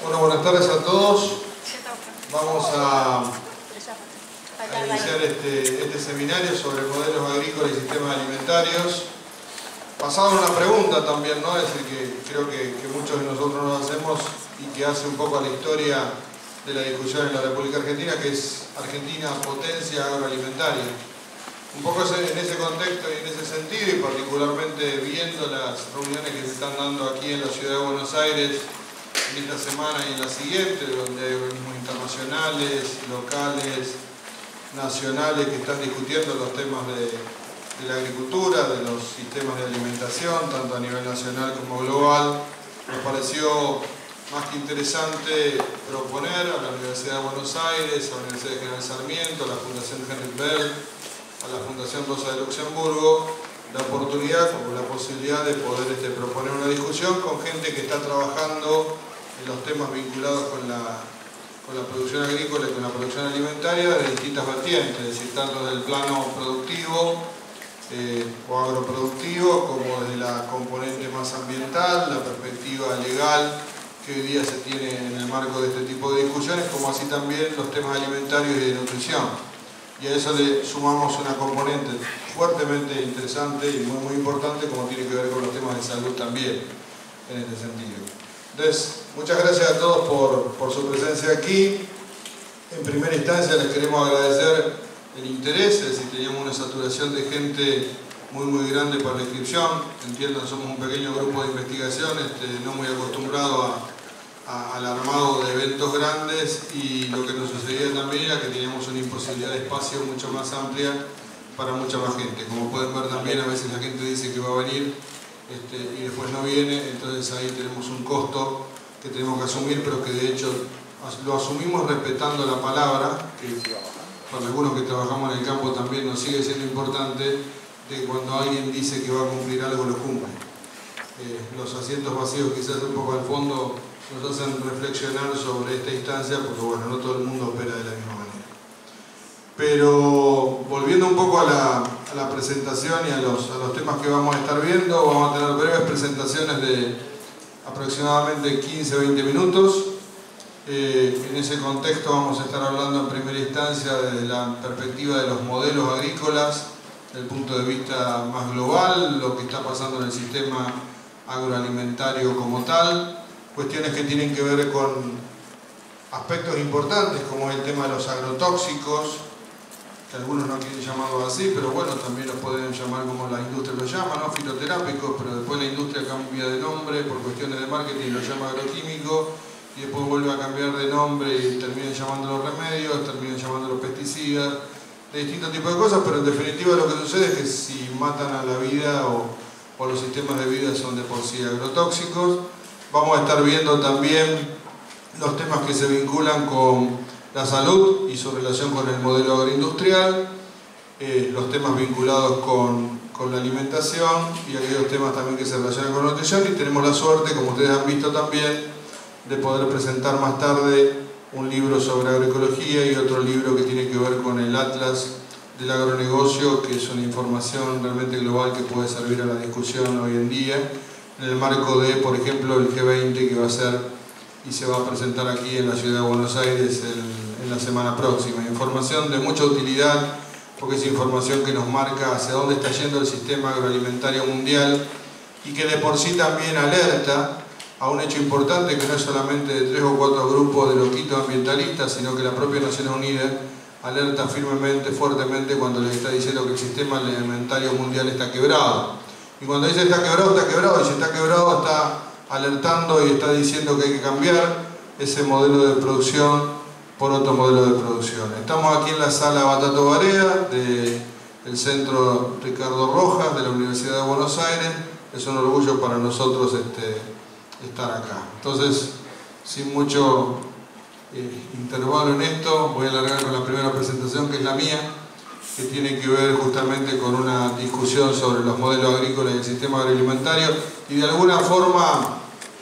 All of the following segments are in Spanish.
Bueno, buenas tardes a todos. Vamos a iniciar este seminario sobre modelos agrícolas y sistemas alimentarios. Basado en una pregunta también, ¿no? Es decir, que creo que muchos de nosotros nos hacemos y que hace un poco a la historia de la discusión en la República Argentina, que es Argentina potencia agroalimentaria. Un poco en ese contexto y en ese sentido, y particularmente viendo las reuniones que se están dando aquí en la ciudad de Buenos Aires en esta semana y en la siguiente, donde hay organismos internacionales, locales, nacionales que están discutiendo los temas de la agricultura, de los sistemas de alimentación, tanto a nivel nacional como global. Nos pareció más que interesante proponer a la Universidad de Buenos Aires, a la Universidad de General Sarmiento, a la Fundación Heinrich Böll, a la Fundación Rosa de Luxemburgo, la oportunidad o la posibilidad de poder proponer una discusión con gente que está trabajando en los temas vinculados con la producción agrícola y con la producción alimentaria de distintas vertientes, es decir, tanto del plano productivo o agroproductivo, como desde la componente más ambiental, la perspectiva legal que hoy día se tiene en el marco de este tipo de discusiones, como así también los temas alimentarios y de nutrición. Y a eso le sumamos una componente fuertemente interesante y muy importante, como tiene que ver con los temas de salud también, en este sentido. Entonces, muchas gracias a todos por su presencia aquí. En primera instancia les queremos agradecer el interés, es decir, teníamos una saturación de gente muy grande para la inscripción. Entiendan, somos un pequeño grupo de investigación, no muy acostumbrado al armado de eventos grandes, y lo que nos sucedía también era que teníamos una imposibilidad de espacio mucho más amplia para mucha más gente. Como pueden ver también, a veces la gente dice que va a venir y después no viene, entonces ahí tenemos un costo que tenemos que asumir, pero que de hecho lo asumimos respetando la palabra, que para algunos que trabajamos en el campo también nos sigue siendo importante, de que cuando alguien dice que va a cumplir algo, lo cumple. Los asientos vacíos quizás un poco al fondo nos hacen reflexionar sobre esta instancia, porque bueno, no todo el mundo opera de la misma manera. Pero volviendo un poco a la presentación y a los temas que vamos a estar viendo, vamos a tener breves presentaciones de aproximadamente 15-20 minutos. En ese contexto vamos a estar hablando en primera instancia desde la perspectiva de los modelos agrícolas, desde el punto de vista más global, lo que está pasando en el sistema agroalimentario como tal, cuestiones que tienen que ver con aspectos importantes como es el tema de los agrotóxicos, que algunos no quieren llamarlo así, pero bueno, también los pueden llamar como la industria lo llama, ¿no? Fitoterápicos, pero después la industria cambia de nombre por cuestiones de marketing y lo llama agroquímico, y después vuelve a cambiar de nombre y terminan llamándolo remedios, terminan llamándolo pesticidas, de distintos tipos de cosas, pero en definitiva lo que sucede es que si matan a la vida o los sistemas de vida son de por sí agrotóxicos. Vamos a estar viendo también los temas que se vinculan con la salud y su relación con el modelo agroindustrial, los temas vinculados con la alimentación y aquellos temas también que se relacionan con la nutrición, y tenemos la suerte, como ustedes han visto también, de poder presentar más tarde un libro sobre agroecología y otro libro que tiene que ver con el Atlas del agronegocio, que es una información realmente global que puede servir a la discusión hoy en día, en el marco de, por ejemplo, el G20 que va a ser y se va a presentar aquí en la ciudad de Buenos Aires en la semana próxima. Información de mucha utilidad, porque es información que nos marca hacia dónde está yendo el sistema agroalimentario mundial, y que de por sí también alerta a un hecho importante, que no es solamente de 3 o 4 grupos de loquitos ambientalistas, sino que la propia Naciones Unidas alerta firmemente, fuertemente, cuando les está diciendo que el sistema alimentario mundial está quebrado. Y cuando dice está quebrado, y si está quebrado está alertando y está diciendo que hay que cambiar ese modelo de producción por otro modelo de producción. Estamos aquí en la sala Batato Barea del Centro Ricardo Rojas de la Universidad de Buenos Aires. Es un orgullo para nosotros estar acá. Entonces, sin mucho intervalo en esto, voy a alargar con la primera presentación, que es la mía, que tiene que ver justamente con una discusión sobre los modelos agrícolas y el sistema agroalimentario, y de alguna forma,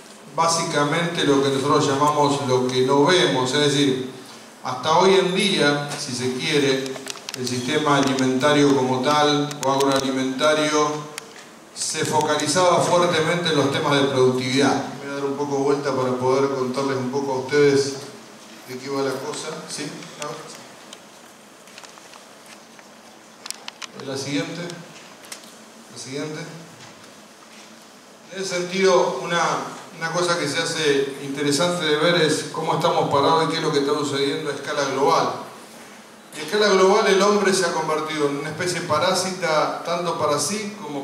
básicamente lo que nosotros llamamos lo que no vemos, es decir, hasta hoy en día, si se quiere, el sistema alimentario como tal, o agroalimentario, se focalizaba fuertemente en los temas de productividad. Voy a dar un poco vuelta para poder contarles un poco ustedes de qué va la cosa. ¿Sí? ¿No? La siguiente. La siguiente. En ese sentido, una cosa que se hace interesante de ver es cómo estamos parados y qué es lo que está sucediendo a escala global. Y a escala global el hombre se ha convertido en una especie parásita tanto para sí como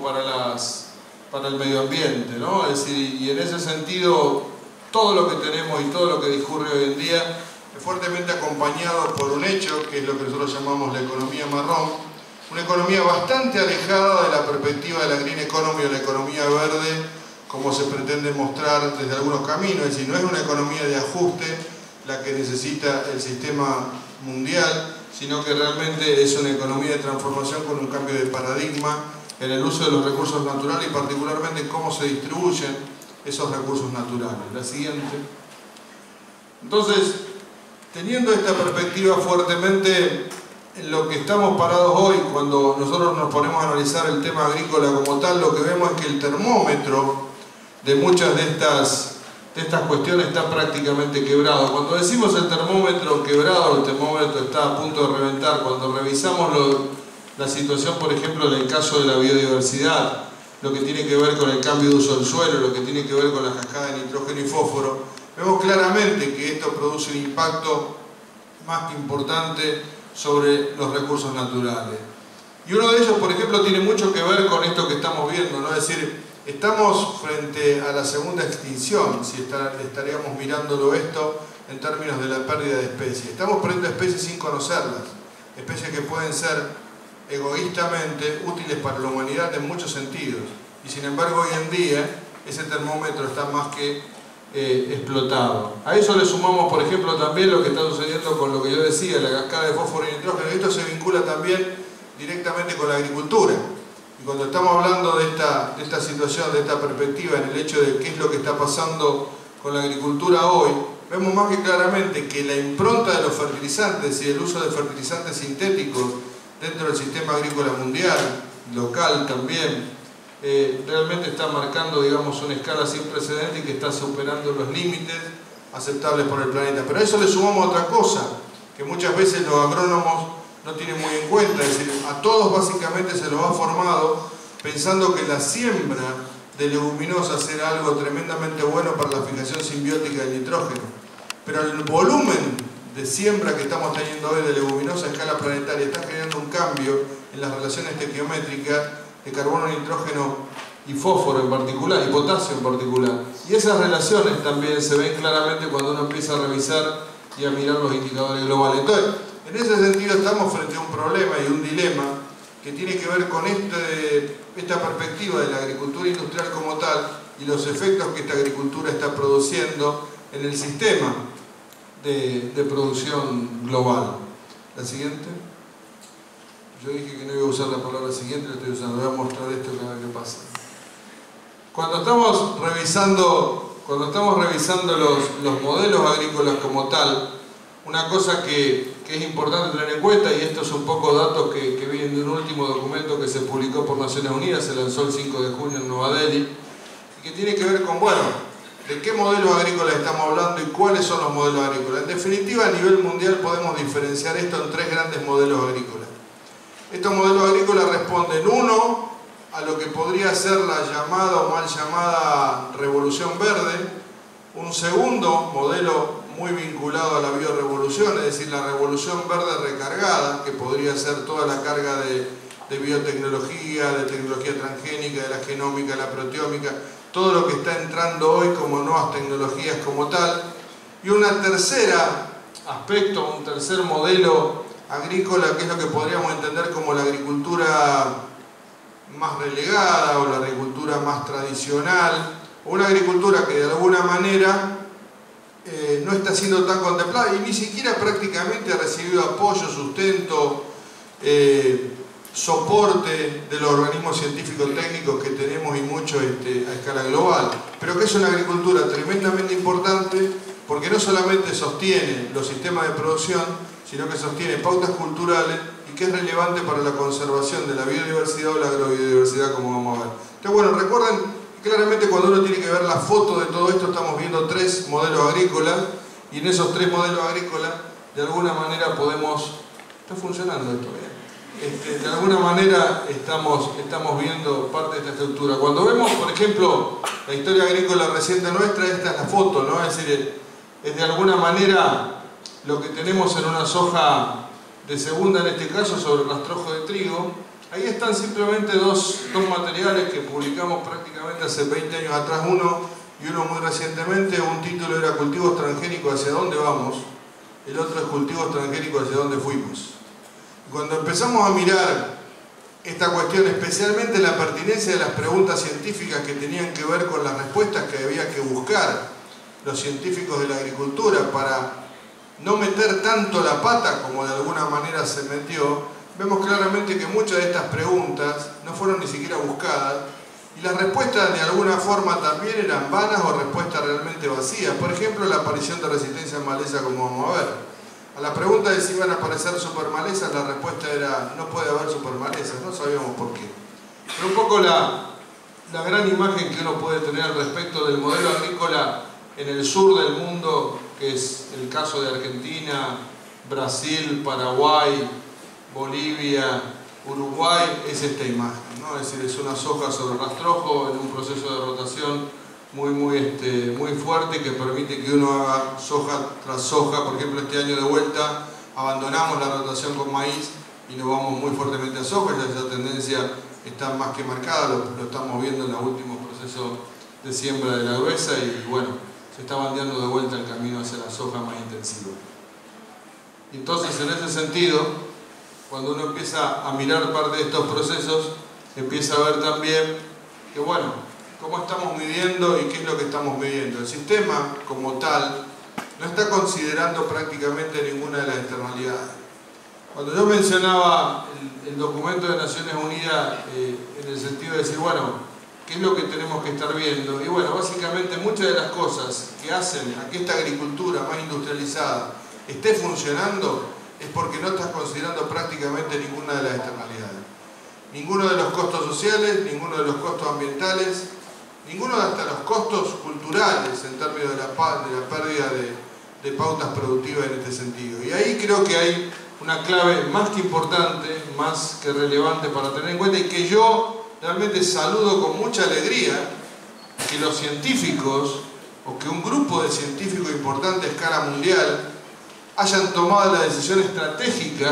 para el medio ambiente, ¿no? Es decir, y en ese sentido todo lo que tenemos y todo lo que discurre hoy en día es fuertemente acompañado por un hecho que es lo que nosotros llamamos la economía marrón, una economía bastante alejada de la perspectiva de la green economy o la economía verde como se pretende mostrar desde algunos caminos. Es decir, no es una economía de ajuste la que necesita el sistema mundial, sino que realmente es una economía de transformación con un cambio de paradigma en el uso de los recursos naturales y particularmente cómo se distribuyen esos recursos naturales. La siguiente. Entonces, teniendo esta perspectiva fuertemente en lo que estamos parados hoy, cuando nosotros nos ponemos a analizar el tema agrícola como tal, lo que vemos es que el termómetro de muchas de estas cuestiones está prácticamente quebrado. Cuando decimos el termómetro quebrado, el termómetro está a punto de reventar. Cuando revisamos la situación, por ejemplo, en el caso de la biodiversidad, lo que tiene que ver con el cambio de uso del suelo, lo que tiene que ver con la cascada de nitrógeno y fósforo, vemos claramente que esto produce un impacto más que importante sobre los recursos naturales. Y uno de ellos, por ejemplo, tiene mucho que ver con esto que estamos viendo, ¿no? Es decir, estamos frente a la segunda extinción, si estaríamos mirándolo esto en términos de la pérdida de especies. Estamos perdiendo especies sin conocerlas, especies que pueden ser egoístamente útiles para la humanidad en muchos sentidos. Y sin embargo, hoy en día, ese termómetro está más que explotado. A eso le sumamos, por ejemplo, también lo que está sucediendo con lo que yo decía, la cascada de fósforo y nitrógeno. Esto se vincula también directamente con la agricultura. Y cuando estamos hablando de esta situación, de esta perspectiva, en el hecho de qué es lo que está pasando con la agricultura hoy, vemos más que claramente que la impronta de los fertilizantes y el uso de fertilizantes sintéticos dentro del sistema agrícola mundial, local también, realmente está marcando, digamos, una escala sin precedentes y que está superando los límites aceptables por el planeta. Pero a eso le sumamos otra cosa, que muchas veces los agrónomos no tienen muy en cuenta, es decir, a todos básicamente se los ha formado pensando que la siembra de leguminosas era algo tremendamente bueno para la fijación simbiótica del nitrógeno. Pero el volumen de siembra que estamos teniendo hoy de leguminosas a escala planetaria está generando un cambio en las relaciones estequiométricas de carbono, nitrógeno y fósforo en particular, y potasio en particular. Y esas relaciones también se ven claramente cuando uno empieza a revisar y a mirar los indicadores globales. Entonces, en ese sentido estamos frente a un problema y un dilema que tiene que ver con esta perspectiva de la agricultura industrial como tal y los efectos que esta agricultura está produciendo en el sistema de producción global. La siguiente. Yo dije que no iba a usar la palabra siguiente, la estoy usando. Voy a mostrar esto que a ver qué pasa. Cuando estamos revisando los modelos agrícolas como tal, una cosa que es importante tener en cuenta, y esto es un poco datos que vienen de un último documento que se publicó por Naciones Unidas, se lanzó el 5 de junio en Nueva Delhi, y que tiene que ver con, bueno, de qué modelos agrícolas estamos hablando y cuáles son los modelos agrícolas. En definitiva, a nivel mundial podemos diferenciar esto en tres grandes modelos agrícolas. Estos modelos agrícolas responden, uno, a lo que podría ser la llamada o mal llamada revolución verde, un segundo modelo muy vinculado a la biorevolución, es decir, la revolución verde recargada, que podría ser toda la carga de biotecnología, de tecnología transgénica, de la genómica, la proteómica, todo lo que está entrando hoy como nuevas tecnologías como tal. Y una tercera aspecto, un tercer modelo agrícola, que es lo que podríamos entender como la agricultura más relegada o la agricultura más tradicional, o una agricultura que de alguna manera no está siendo tan contemplada y ni siquiera prácticamente ha recibido apoyo, sustento, soporte de los organismos científicos técnicos que tenemos y mucho a escala global, pero que es una agricultura tremendamente importante porque no solamente sostiene los sistemas de producción, sino que sostiene pautas culturales y que es relevante para la conservación de la biodiversidad o la agrobiodiversidad, como vamos a ver. Entonces, bueno, recuerden claramente cuando uno tiene que ver la foto de todo esto, estamos viendo tres modelos agrícolas y en esos 3 modelos agrícolas de alguna manera podemos... Está funcionando esto bien. De alguna manera estamos viendo parte de esta estructura. Cuando vemos, por ejemplo, la historia agrícola reciente nuestra, esta es la foto, ¿no? Es decir, es de alguna manera lo que tenemos en una soja de segunda, en este caso, sobre el rastrojo de trigo. Ahí están simplemente dos materiales que publicamos prácticamente hace 20 años atrás, uno y uno muy recientemente. Un título era Cultivos transgénicos, ¿hacia dónde vamos? El otro es Cultivos transgénicos, ¿hacia dónde fuimos? Cuando empezamos a mirar esta cuestión, especialmente la pertinencia de las preguntas científicas que tenían que ver con las respuestas que había que buscar los científicos de la agricultura para no meter tanto la pata como de alguna manera se metió, vemos claramente que muchas de estas preguntas no fueron ni siquiera buscadas y las respuestas de alguna forma también eran vanas o respuestas realmente vacías. Por ejemplo, la aparición de resistencia en maleza, como vamos a ver. A la pregunta de si iban a aparecer supermalezas, la respuesta era no puede haber supermalezas, no sabíamos por qué. Pero un poco la gran imagen que uno puede tener al respecto del modelo agrícola en el sur del mundo, que es el caso de Argentina, Brasil, Paraguay, Bolivia, Uruguay, es esta imagen, ¿no? Es decir, es una soja sobre rastrojo en un proceso de rotación muy fuerte que permite que uno haga soja tras soja. Por ejemplo, este año de vuelta abandonamos la rotación con maíz y nos vamos muy fuertemente a soja. Esa tendencia está más que marcada, lo estamos viendo en los últimos procesos de siembra de la gruesa y bueno, se está bandeando de vuelta el camino hacia la soja más intensiva. Y entonces, en ese sentido, cuando uno empieza a mirar parte de estos procesos, empieza a ver también que bueno, cómo estamos midiendo y qué es lo que estamos midiendo. El sistema como tal no está considerando prácticamente ninguna de las externalidades. Cuando yo mencionaba el documento de Naciones Unidas en el sentido de decir, bueno, ¿qué es lo que tenemos que estar viendo? Y bueno, básicamente muchas de las cosas que hacen a que esta agricultura más industrializada esté funcionando es porque no estás considerando prácticamente ninguna de las externalidades. Ninguno de los costos sociales, ninguno de los costos ambientales, ninguno de hasta los costos culturales en términos de la pérdida de pautas productivas en este sentido. Y ahí creo que hay una clave más que importante, más que relevante para tener en cuenta y que yo realmente saludo con mucha alegría que los científicos o que un grupo de científicos importante a escala mundial hayan tomado la decisión estratégica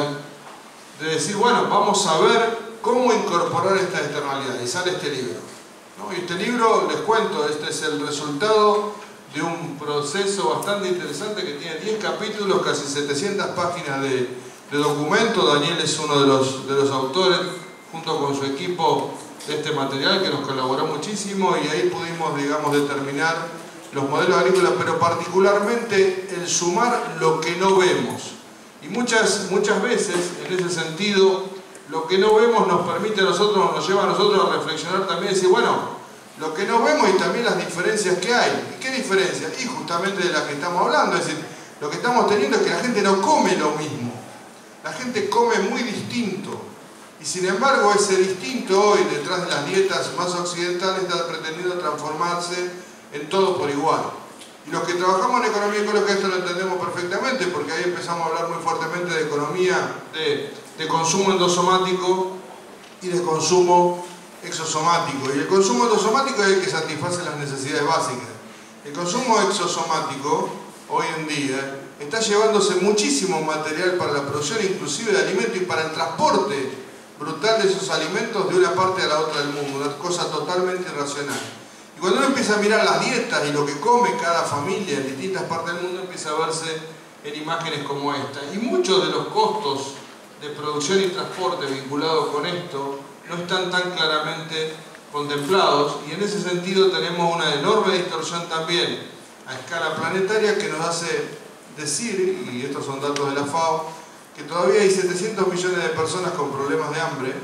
de decir, bueno, vamos a ver cómo incorporar estas externalidades. Y sale este libro, ¿no? Y este libro, les cuento, este es el resultado de un proceso bastante interesante que tiene 10 capítulos, casi 700 páginas de documento. Daniel es uno de los autores, junto con su equipo, de este material que nos colaboró muchísimo y ahí pudimos, digamos, determinar los modelos agrícolas, pero particularmente el sumar lo que no vemos. Y muchas veces, en ese sentido, lo que no vemos nos permite a nosotros, nos lleva a nosotros a reflexionar también y decir, bueno, lo que no vemos y también las diferencias que hay. ¿Y qué diferencias? Y justamente de las que estamos hablando, es decir, lo que estamos teniendo es que la gente no come lo mismo. La gente come muy distinto. Y sin embargo, ese distinto hoy, detrás de las dietas más occidentales, está pretendiendo transformarse en todo por igual. Y los que trabajamos en economía ecológica esto lo entendemos perfectamente, porque ahí empezamos a hablar muy fuertemente de economía de consumo endosomático y de consumo exosomático. Y el consumo endosomático es el que satisface las necesidades básicas. El consumo exosomático, hoy en día, está llevándose muchísimo material para la producción inclusive de alimentos y para el transporte brutal de esos alimentos de una parte a la otra del mundo, una cosa totalmente irracional. Y cuando uno empieza a mirar las dietas y lo que come cada familia en distintas partes del mundo, empieza a verse en imágenes como esta. Y muchos de los costos de producción y transporte vinculados con esto no están tan claramente contemplados, y en ese sentido tenemos una enorme distorsión también a escala planetaria que nos hace decir, y estos son datos de la FAO, que todavía hay 700 millones de personas con problemas de hambre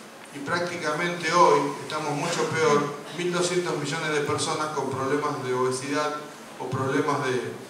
y prácticamente hoy estamos mucho peor, 1.200 millones de personas con problemas de obesidad o problemas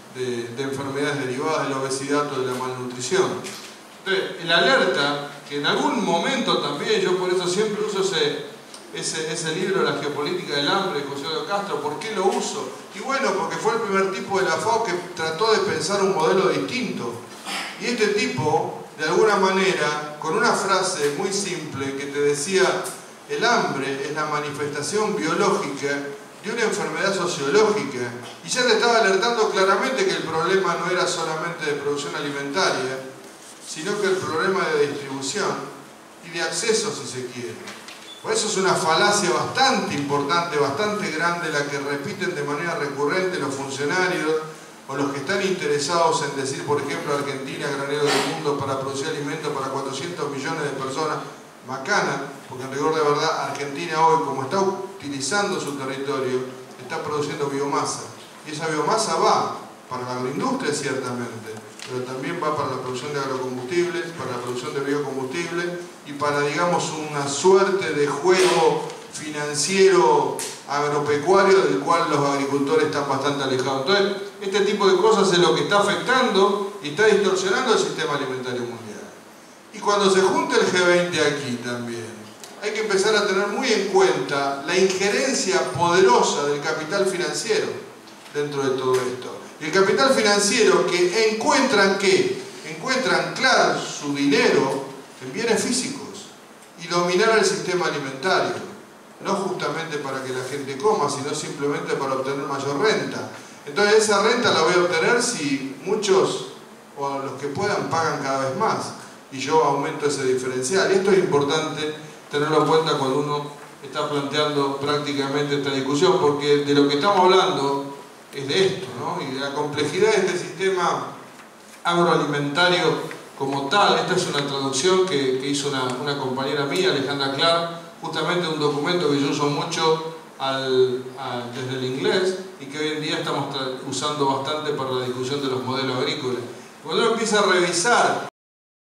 de enfermedades derivadas de la obesidad o de la malnutrición. Entonces, el alerta, que en algún momento también, yo por eso siempre uso ese libro, La geopolítica del hambre, de José Eduardo Castro. ¿Por qué lo uso? Y bueno, porque fue el primer tipo de la FAO que trató de pensar un modelo distinto. Y este tipo, de alguna manera, con una frase muy simple que te decía: el hambre es la manifestación biológica de una enfermedad sociológica, y ya te estaba alertando claramente que el problema no era solamente de producción alimentaria, sino que el problema de distribución y de acceso, si se quiere. Por eso es una falacia bastante importante, bastante grande, la que repiten de manera recurrente los funcionarios o los que están interesados en decir, por ejemplo, Argentina, granero del mundo para producir alimentos para 400 millones de personas. Macana, porque en rigor de verdad Argentina hoy, como está utilizando su territorio, está produciendo biomasa. Y esa biomasa va para la agroindustria, ciertamente, pero también va para la producción de agrocombustibles, para la producción de biocombustibles y para, digamos, una suerte de juego financiero agropecuario del cual los agricultores están bastante alejados. Entonces, este tipo de cosas es lo que está afectando y está distorsionando el sistema alimentario mundial. Y cuando se junte el G20 aquí también, hay que empezar a tener muy en cuenta la injerencia poderosa del capital financiero dentro de todo esto. Y el capital financiero que encuentra anclar su dinero en bienes físicos y dominar el sistema alimentario, no justamente para que la gente coma, sino simplemente para obtener mayor renta. Entonces esa renta la voy a obtener si muchos, o los que puedan, pagan cada vez más, y yo aumento ese diferencial. Y esto es importante tenerlo en cuenta cuando uno está planteando prácticamente esta discusión, porque de lo que estamos hablando es de esto, ¿no? Y de la complejidad de este sistema agroalimentario como tal. Esta es una traducción que hizo una compañera mía, Alejandra Clark, justamente de un documento que yo uso mucho desde el inglés y que hoy en día estamos usando bastante para la discusión de los modelos agrícolas. Cuando uno empieza a revisar